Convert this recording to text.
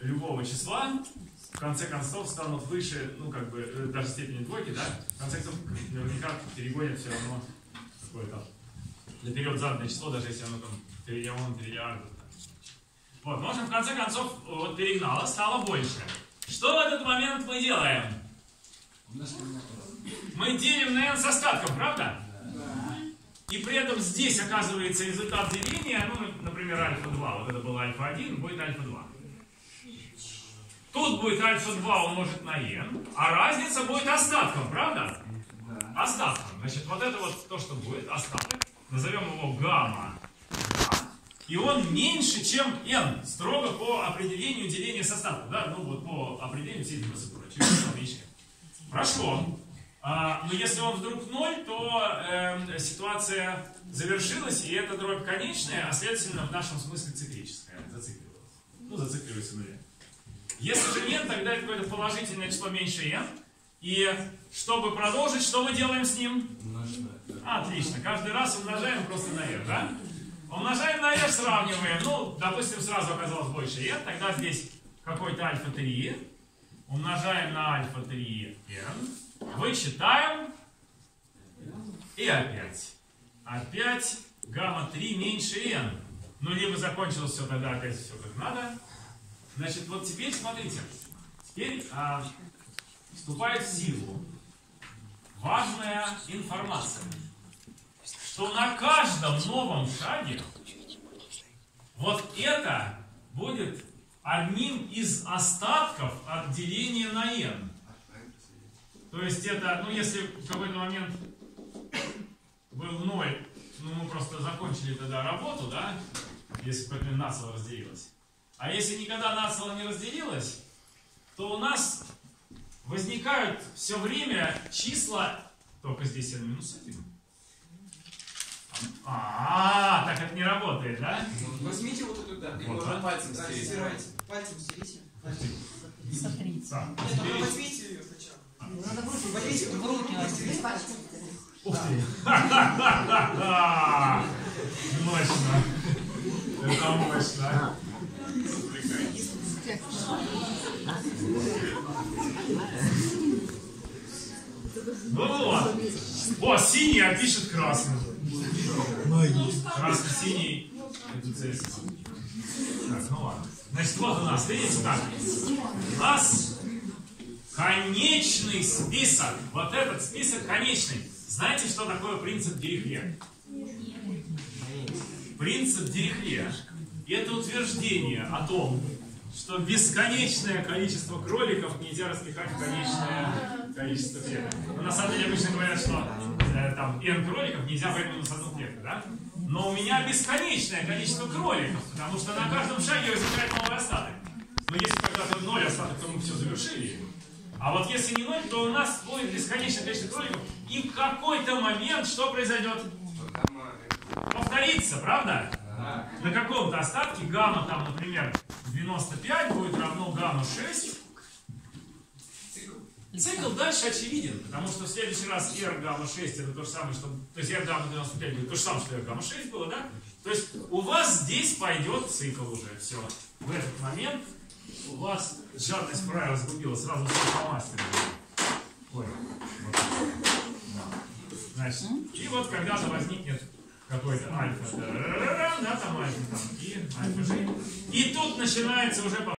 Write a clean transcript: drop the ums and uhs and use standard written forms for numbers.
любого числа в конце концов станут выше, ну как бы, даже степени двойки, да? В конце концов, наверняка перегонят все равно какое-то наперед заданное число, даже если оно там триллион, триллиардов. Вот, можем в конце концов, вот перегнало, стало больше. Что в этот момент мы делаем? Мы делим на n с остатком, правда? И при этом здесь оказывается результат деления, ну, например, альфа-2, вот это было альфа-1, будет альфа-2. Тут будет альфа-2 умножить на n, а разница будет остатком, правда? Остатком. Значит, вот это вот то, что будет, остаток, назовем его гамма. И он меньше, чем n, строго по определению деления с остатком, да? Ну, вот по определению всей этой процедуры. Хорошо. Но если он вдруг 0, то ситуация завершилась, и эта дробь конечная, а следовательно в нашем смысле циклическая, зацикливалась. Ну, зацикливается в нуле. Если же нет, тогда это какое-то положительное число меньше n. И чтобы продолжить, что мы делаем с ним? Отлично. Каждый раз умножаем просто на r, да? Умножаем на r, сравниваем. Ну, допустим, сразу оказалось больше n. Тогда здесь какой-то альфа-3. Умножаем на альфа-3 n. Вычитаем. И опять. Опять гамма-3 меньше n. Ну, либо закончилось все, тогда опять все как надо. Значит, вот теперь смотрите. Теперь вступает в силу важная информация. Что на каждом новом шаге вот это будет одним из остатков от деления на n. То есть это, ну если в какой-то момент был 0, ну мы просто закончили тогда работу, да, если в какой-то момент нацело разделилось. А если никогда нацело не разделилось, то у нас возникают все время числа, только здесь n минус 1. Так это не работает, да? Возьмите вот эту, да, и можно пальцем стереть. Пальцем стерите. Сотрите. Нет, возьмите ее сначала. Надо бросить. Возьмите В руки возьмите. Ух ты! Мощно! Это мощно! Ну вот! О, синий опишет красным. Красно-синий. Так, ну ладно. Значит, вот у нас, видите, так. У нас конечный список. Вот этот список конечный. Знаете, что такое принцип Дирихле? Принцип Дирихле – это утверждение о том, что бесконечное количество кроликов нельзя распихать в конечное количество клеток. Но на самом деле обычно говорят, что там n кроликов нельзя выдвинуть с одну клетку, да? Но у меня бесконечное количество кроликов, потому что на каждом шаге возникает новый остаток. Но если когда-то 0 остаток, то мы все завершили. А вот если не 0, то у нас будет бесконечное количество кроликов, и в какой-то момент что произойдет? Повторится, правда? На каком-то остатке гамма, там, например, 95 будет равно гамма 6. Цикл дальше очевиден, потому что в следующий раз r гамма 6 это то же самое, что... То есть r гамма 95 будет то же самое, что r гамма 6 было, да? То есть у вас здесь пойдет цикл уже, все. В этот момент у вас жадность правила сгубила, сразу все фломастеры. Ой, вот. Значит, и вот когда-то возникнет какой-то альфа, да, там альфа, там, и альфа G. И тут начинается уже